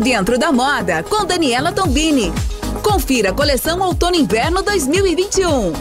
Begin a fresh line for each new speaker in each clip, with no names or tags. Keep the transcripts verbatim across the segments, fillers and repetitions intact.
dentro da moda com Daniela Tombini. Confira a coleção Outono Inverno dois mil e vinte e um.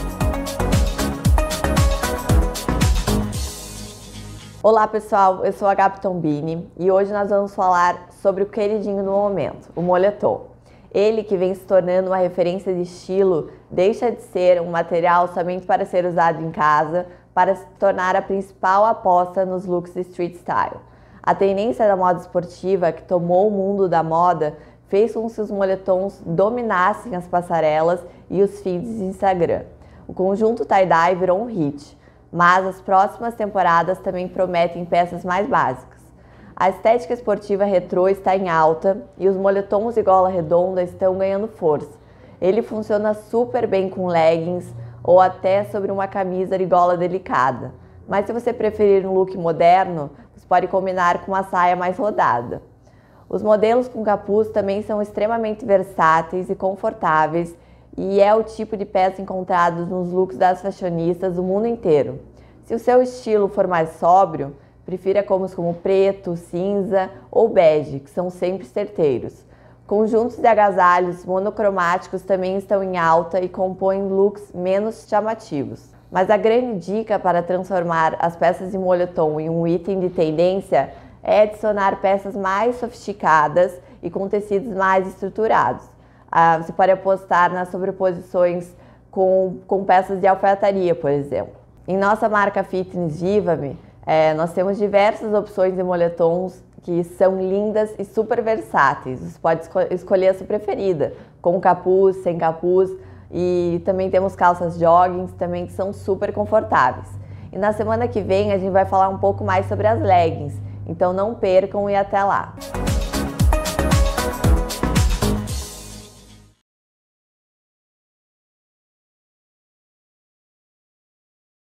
Olá pessoal, eu sou a Gabi Tombini e hoje nós vamos falar sobre o queridinho do momento, o moletom. Ele, que vem se tornando uma referência de estilo, deixa de ser um material somente para ser usado em casa, para se tornar a principal aposta nos looks de street style. A tendência da moda esportiva, que tomou o mundo da moda, fez com que os moletons dominassem as passarelas e os feeds de Instagram. O conjunto tie-dye virou um hit, mas as próximas temporadas também prometem peças mais básicas. A estética esportiva retrô está em alta e os moletons de gola redonda estão ganhando força. Ele funciona super bem com leggings ou até sobre uma camisa de gola delicada. Mas se você preferir um look moderno, você pode combinar com uma saia mais rodada. Os modelos com capuz também são extremamente versáteis e confortáveis e é o tipo de peça encontrado nos looks das fashionistas do mundo inteiro. Se o seu estilo for mais sóbrio, prefira cores como preto, cinza ou bege, que são sempre certeiros. Conjuntos de agasalhos monocromáticos também estão em alta e compõem looks menos chamativos. Mas a grande dica para transformar as peças de moletom em um item de tendência é adicionar peças mais sofisticadas e com tecidos mais estruturados. Ah, você pode apostar nas sobreposições com, com peças de alfaiataria, por exemplo. Em nossa marca Fitness Viva-me, É, nós temos diversas opções de moletons que são lindas e super versáteis. Você pode esco escolher a sua preferida, com capuz, sem capuz, e também temos calças joggings também que são super confortáveis. E na semana que vem a gente vai falar um pouco mais sobre as leggings, então não percam e até lá!